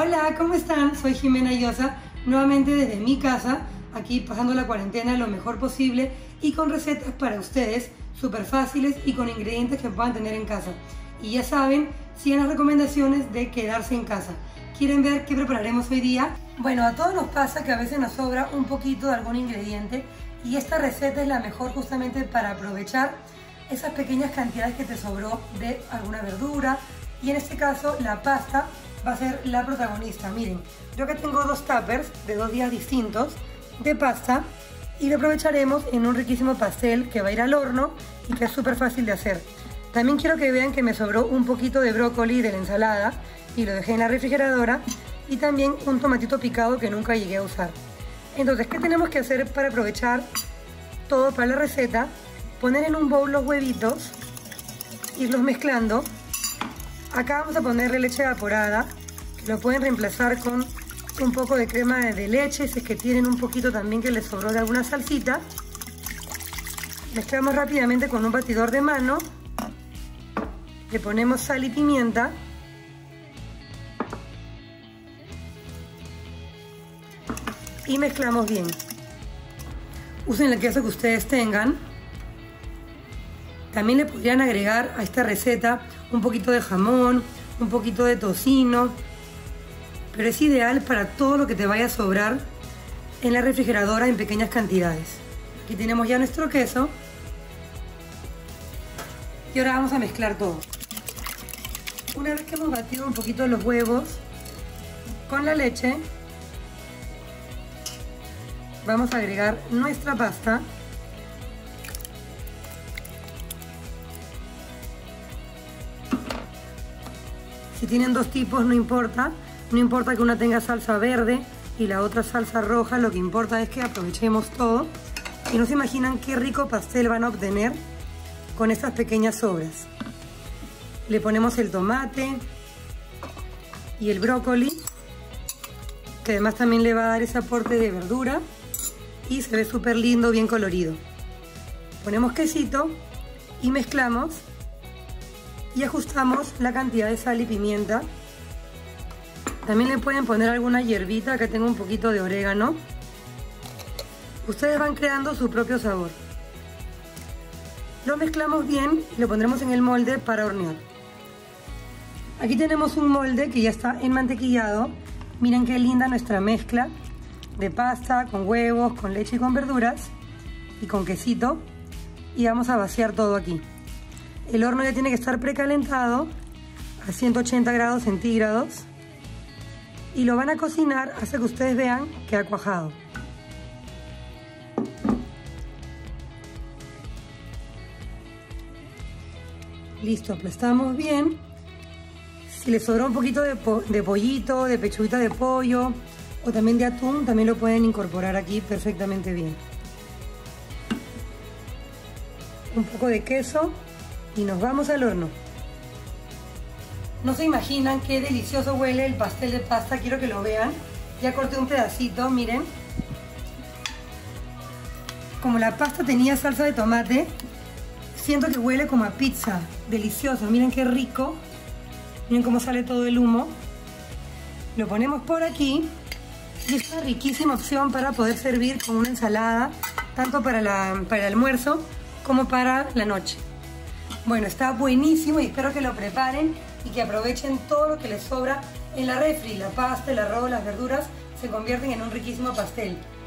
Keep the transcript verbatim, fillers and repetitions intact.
Hola, ¿cómo están? Soy Jimena Llosa, nuevamente desde mi casa, aquí pasando la cuarentena lo mejor posible y con recetas para ustedes súper fáciles y con ingredientes que puedan tener en casa. Y ya saben, sigan las recomendaciones de quedarse en casa. ¿Quieren ver qué prepararemos hoy día? Bueno, a todos nos pasa que a veces nos sobra un poquito de algún ingrediente y esta receta es la mejor justamente para aprovechar esas pequeñas cantidades que te sobró de alguna verdura, y en este caso la pasta va a ser la protagonista. Miren, yo que tengo dos tuppers de dos días distintos de pasta y lo aprovecharemos en un riquísimo pastel que va a ir al horno y que es súper fácil de hacer. También quiero que vean que me sobró un poquito de brócoli de la ensalada y lo dejé en la refrigeradora, y también un tomatito picado que nunca llegué a usar. Entonces, ¿qué tenemos que hacer para aprovechar todo para la receta? Poner en un bowl los huevitos, irlos mezclando. Acá vamos a ponerle leche evaporada, que lo pueden reemplazar con un poco de crema de leche, si es que tienen un poquito también que les sobró de alguna salsita. Mezclamos rápidamente con un batidor de mano, le ponemos sal y pimienta, y mezclamos bien. Usen el queso que ustedes tengan. También le podrían agregar a esta receta un poquito de jamón, un poquito de tocino, pero es ideal para todo lo que te vaya a sobrar en la refrigeradora en pequeñas cantidades. Aquí tenemos ya nuestro queso y ahora vamos a mezclar todo. Una vez que hemos batido un poquito los huevos con la leche, vamos a agregar nuestra pasta. Si tienen dos tipos no importa, no importa que una tenga salsa verde y la otra salsa roja, lo que importa es que aprovechemos todo. Y no se imaginan qué rico pastel van a obtener con estas pequeñas sobras. Le ponemos el tomate y el brócoli, que además también le va a dar ese aporte de verdura y se ve súper lindo, bien colorido. Ponemos quesito y mezclamos y ajustamos la cantidad de sal y pimienta. También le pueden poner alguna hierbita, acá tengo un poquito de orégano. Ustedes van creando su propio sabor. Lo mezclamos bien y lo pondremos en el molde para hornear. Aquí tenemos un molde que ya está enmantequillado. Miren qué linda nuestra mezcla de pasta con huevos, con leche y con verduras y con quesito. Y vamos a vaciar todo aquí. El horno ya tiene que estar precalentado a ciento ochenta grados centígrados y lo van a cocinar hasta que ustedes vean que ha cuajado. Listo, aplastamos bien. Si les sobró un poquito de, po de pollito, de pechuguita de pollo o también de atún, también lo pueden incorporar aquí perfectamente bien. Un poco de queso y nos vamos al horno. No se imaginan qué delicioso huele el pastel de pasta, quiero que lo vean. Ya corté un pedacito, miren. Como la pasta tenía salsa de tomate, siento que huele como a pizza, delicioso, miren qué rico. Miren cómo sale todo el humo. Lo ponemos por aquí y es una riquísima opción para poder servir con una ensalada, tanto para, la, para el almuerzo como para la noche. Bueno, está buenísimo y espero que lo preparen y que aprovechen todo lo que les sobra en la refri. La pasta, el arroz, las verduras se convierten en un riquísimo pastel.